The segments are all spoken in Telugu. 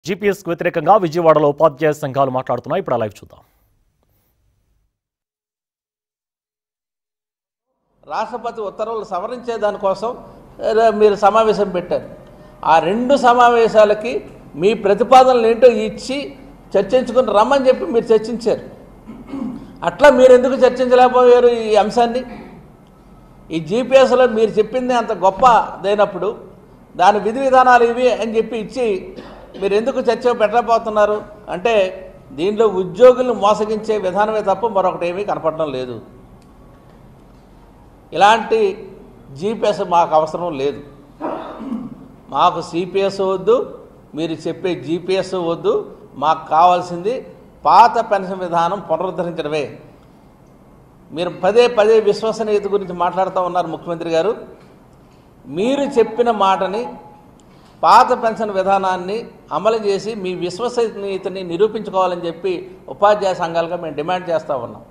జీపీఎస్ కు వ్యతిరేకంగా విజయవాడలో ఉపాధ్యాయ సంఘాలు మాట్లాడుతున్నాయి. ఇప్పుడు లైవ్ చూద్దాం. రాష్ట్రపతి ఉత్తర్వులు సవరించే దానికోసం మీరు సమావేశం పెట్టారు. ఆ రెండు సమావేశాలకి మీ ప్రతిపాదనలు ఏంటో ఇచ్చి చర్చించుకుని రమ్మని చెప్పి మీరు చర్చించారు. అట్లా మీరు ఎందుకు చర్చించలేకపోయారు ఈ అంశాన్ని? ఈ జీపీఎస్లో మీరు చెప్పింది అంత గొప్పదైనప్పుడు దాని విధి విధానాలు ఇవి అని చెప్పి ఇచ్చి మీరు ఎందుకు చర్చ పెట్టలేకపోతున్నారు? అంటే దీనిలో ఉద్యోగులను మోసగించే విధానమే తప్ప మరొకటి ఏమీ కనపడడం లేదు. ఇలాంటి జీపీఎస్ మాకు అవసరం లేదు. మాకు సిపిఎస్ వద్దు, మీరు చెప్పే జీపీఎస్ వద్దు. మాకు కావాల్సింది పాత పెన్షన్ విధానం పునరుద్ధరించడమే. మీరు పదే పదే విశ్వసనీయత గురించి మాట్లాడుతూ ఉన్నారు ముఖ్యమంత్రి గారు. మీరు చెప్పిన మాటని, పాత పెన్షన్ విధానాన్ని అమలు చేసి మీ విశ్వసనీయతని నిరూపించుకోవాలని చెప్పి ఉపాధ్యాయ సంఘాలుగా మేము డిమాండ్ చేస్తూ ఉన్నాం.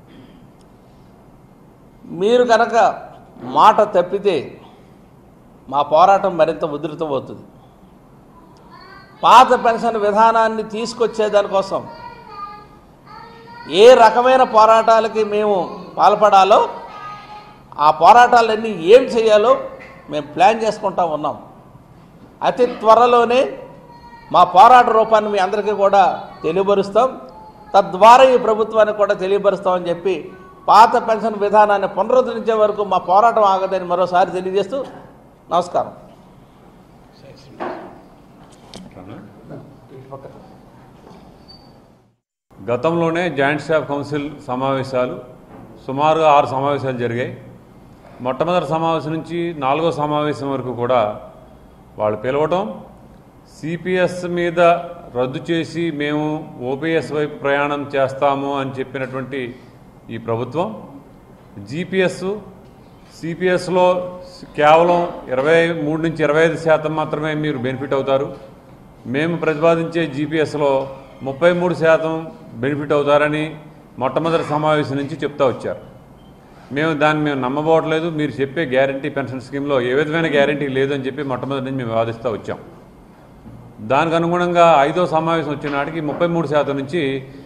మీరు కనుక మాట తప్పితే మా పోరాటం మరింత ఉధృతమవుతుంది. పాత పెన్షన్ విధానాన్ని తీసుకొచ్చేదానికోసం ఏ రకమైన పోరాటాలకి మేము పాల్పడాలో, ఆ పోరాటాలన్నీ ఏం చేయాలో మేము ప్లాన్ చేసుకుంటూ ఉన్నాం. అతి త్వరలోనే మా పోరాట రూపాన్ని మీ అందరికీ కూడా తెలియపరుస్తాం. తద్వారా ఈ ప్రభుత్వానికి కూడా తెలియపరుస్తామని చెప్పి పాత పెన్షన్ విధానాన్ని పునరుద్ధరించే వరకు మా పోరాటం ఆగదని మరోసారి తెలియజేస్తూ నమస్కారం. గతంలోనే జాయింట్ స్టాఫ్ కౌన్సిల్ సమావేశాలు సుమారుగా 6 సమావేశాలు జరిగాయి. మొట్టమొదటి సమావేశం నుంచి 4వ సమావేశం వరకు కూడా వాళ్ళు పిలవటం, సిపిఎస్ మీద రద్దు చేసి మేము ఓపీఎస్ వైపు ప్రయాణం చేస్తాము అని చెప్పినటువంటి ఈ ప్రభుత్వం సిపిఎస్లో కేవలం 23 నుంచి 25% మాత్రమే మీరు బెనిఫిట్ అవుతారు, మేము ప్రతిపాదించే జీపీఎస్లో 33% బెనిఫిట్ అవుతారని మొట్టమొదటి సమావేశం నుంచి చెప్తా వచ్చారు. మేము నమ్మబోవట్లేదు. మీరు చెప్పే గ్యారంటీ పెన్షన్ స్కీమ్లో ఏ విధమైన గ్యారంటీ లేదని చెప్పి మొట్టమొదటి నుంచి మేము వాదిస్తూ వచ్చాం. దానికి అనుగుణంగా 5వ సమావేశం వచ్చిన నాటికి 33% నుంచి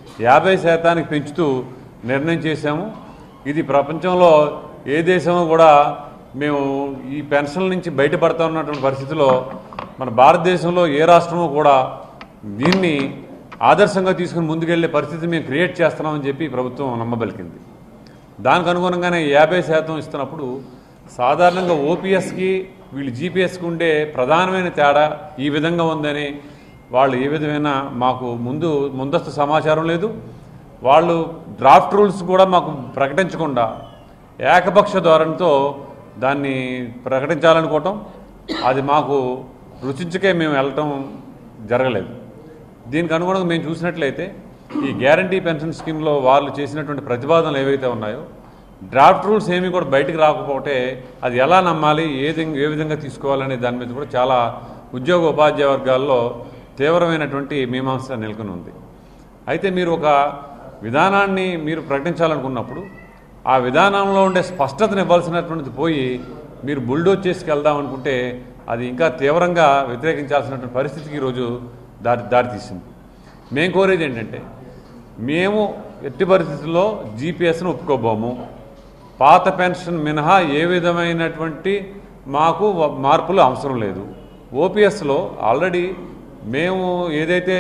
50% పెంచుతూ నిర్ణయం చేశాము. ఇది ప్రపంచంలో ఏ దేశమో కూడా మేము ఈ పెన్షన్ల నుంచి బయటపడతా ఉన్నటువంటి పరిస్థితిలో మన భారతదేశంలో ఏ రాష్ట్రమో కూడా దీన్ని ఆదర్శంగా తీసుకుని ముందుకెళ్లే పరిస్థితి మేము క్రియేట్ చేస్తున్నామని చెప్పి ప్రభుత్వం నమ్మబలికింది. దానికి అనుగుణంగానే 50% ఇస్తున్నప్పుడు సాధారణంగా ఓపీఎస్కి వీళ్ళు జీపీఎస్కి ఉండే ప్రధానమైన తేడా ఈ విధంగా ఉందని వాళ్ళు ఏ విధమైన మాకు ముందస్తు సమాచారం లేదు. వాళ్ళు డ్రాఫ్ట్ రూల్స్ కూడా మాకు ప్రకటించకుండా ఏకపక్ష ధోరణితో దాన్ని ప్రకటించాలనుకోవటం, అది మాకు రుచించకే మేము వెళ్ళటం జరగలేదు. దీనికి అనుగుణంగా మేము చూసినట్లయితే ఈ గ్యారంటీ పెన్షన్ స్కీమ్లో వాళ్ళు చేసినటువంటి ప్రతిపాదనలు ఏవైతే ఉన్నాయో డ్రాఫ్ట్ రూల్స్ ఏమీ కూడా బయటికి రాకపోతే అది ఎలా నమ్మాలి, ఏ విధంగా తీసుకోవాలనే దాని మీద కూడా చాలా ఉద్యోగ ఉపాధ్యాయ వర్గాల్లో తీవ్రమైనటువంటి మీమాంస నెలకొని ఉంది. అయితే మీరు ఒక విధానాన్ని మీరు ప్రకటించాలనుకున్నప్పుడు ఆ విధానంలో ఉండే స్పష్టతను ఇవ్వాల్సినటువంటిది పోయి మీరు బుల్డోజ్ చేసుకెళ్దామనుకుంటే అది ఇంకా తీవ్రంగా వ్యతిరేకించాల్సినటువంటి పరిస్థితికి ఈరోజు దారితీసింది. మేము కోరేది ఏంటంటే, మేము ఎట్టి పరిస్థితుల్లో జీపీఎస్ను ఒప్పుకోబోము. పాత పెన్షన్ మినహా ఏ విధమైనటువంటి మాకు మార్పులు అవసరం లేదు. ఓపీఎస్లో ఆల్రెడీ మేము ఏదైతే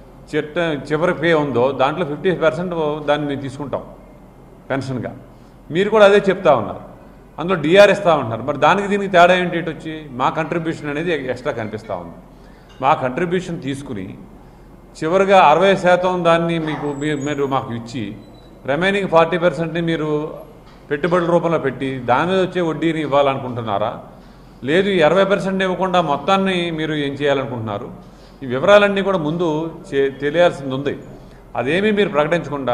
చివరి పే ఉందో దాంట్లో 50% దాన్ని మేము తీసుకుంటాం పెన్షన్గా. మీరు కూడా అదే చెప్తా ఉన్నారు. అందులో డిఆర్ ఇస్తూ ఉంటున్నారు. మరి దానికి దీనికి తేడా ఏంటి? వచ్చి మా కంట్రిబ్యూషన్ అనేది ఎక్స్ట్రా కనిపిస్తూ ఉంది. మా కంట్రిబ్యూషన్ తీసుకుని చివరిగా 60% దాన్ని మీరు మాకు ఇచ్చి రిమైనింగ్ 40%ని మీరు పెట్టుబడుల రూపంలో పెట్టి దాని మీద వచ్చే వడ్డీని ఇవ్వాలనుకుంటున్నారా? లేదు, ఈ 60% ఇవ్వకుండా మొత్తాన్ని మీరు ఏం చేయాలనుకుంటున్నారు? ఈ వివరాలన్నీ కూడా ముందు తెలియాల్సింది ఉంది. అదేమీ మీరు ప్రకటించకుండా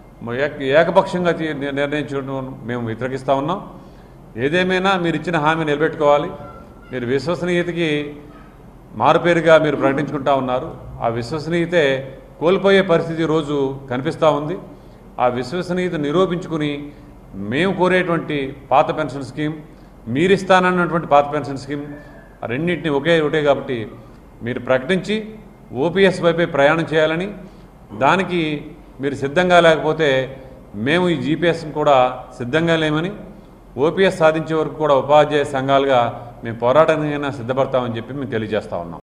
ఏకపక్షంగా నిర్ణయించడం మేము వ్యతిరేకిస్తూ ఉన్నాం. ఏదేమైనా మీరు ఇచ్చిన హామీ నిలబెట్టుకోవాలి. మీరు విశ్వసనీయతకి మారుపేరుగా మీరు ప్రకటించుకుంటా ఉన్నారు. ఆ విశ్వసనీయతే కోల్పోయే పరిస్థితి రోజు కనిపిస్తూ ఉంది. ఆ విశ్వసనీయత నిరూపించుకుని మేము కోరేటువంటి పాత పెన్షన్ స్కీమ్, మీరిస్తానన్నటువంటి పాత పెన్షన్ స్కీమ్, రెండింటిని ఒకటే కాబట్టి మీరు ప్రకటించి ఓపీఎస్ వైపే ప్రయాణం చేయాలని, దానికి మీరు సిద్ధంగా లేకపోతే మేము ఈ జీపీఎస్ని కూడా సిద్ధంగా లేమని, ఓపీఎస్ సాధించే వరకు కూడా ఉపాధ్యాయ సంఘాలుగా మేము పోరాటానికైనా సిద్ధపడతామని చెప్పి మేము తెలియజేస్తా ఉన్నాం.